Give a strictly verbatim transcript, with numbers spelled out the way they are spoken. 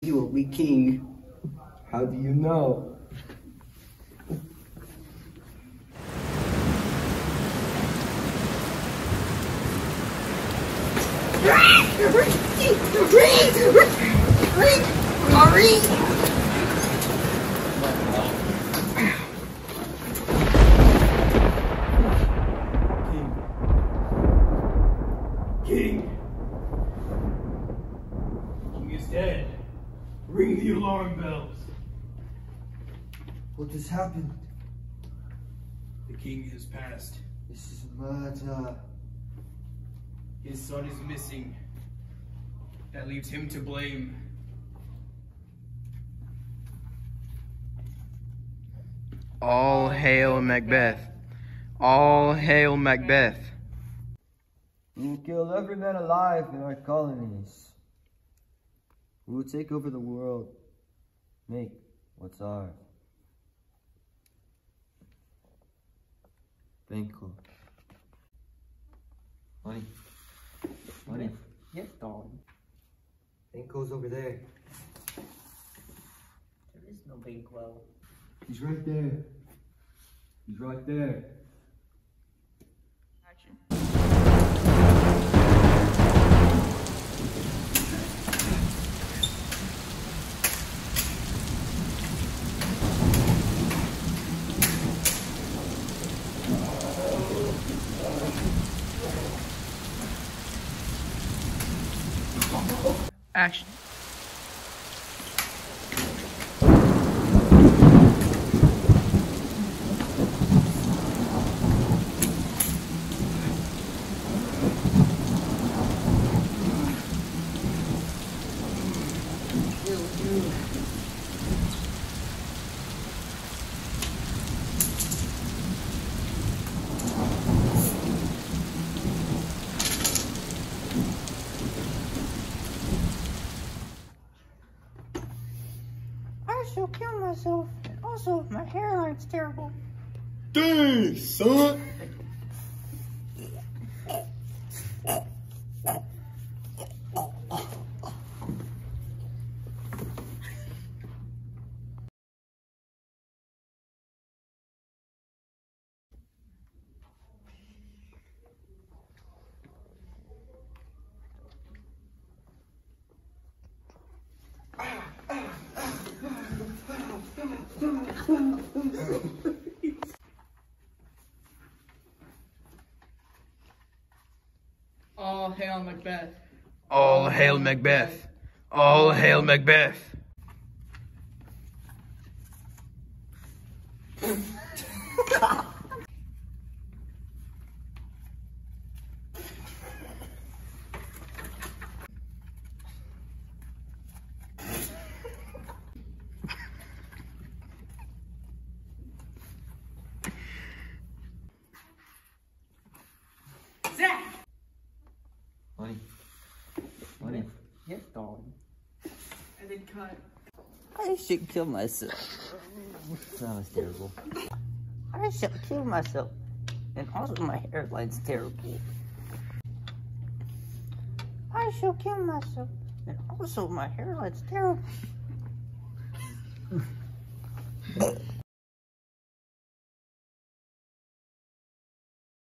You will be king. How do you know? King. King is dead. Ring the alarm bells. What has happened? The king has passed. This is murder. His son is missing. That leaves him to blame. All hail Macbeth. All hail Macbeth. We will kill every man alive in our colonies. We will take over the world. Make what's ours. Banco. Money. Money. Yes, darling. Banco's over there. There is no Banquo. He's right there. He's right there. Action. I shall kill myself. Also, my hairline's terrible. Dang, son! All hail Macbeth. All hail Macbeth. All hail Macbeth. Money. Money. Yes, darling. And then cut. I should kill myself. That was terrible. I shall kill myself. And also my hairline's terrible. I shall kill myself. And also my hairline's terrible.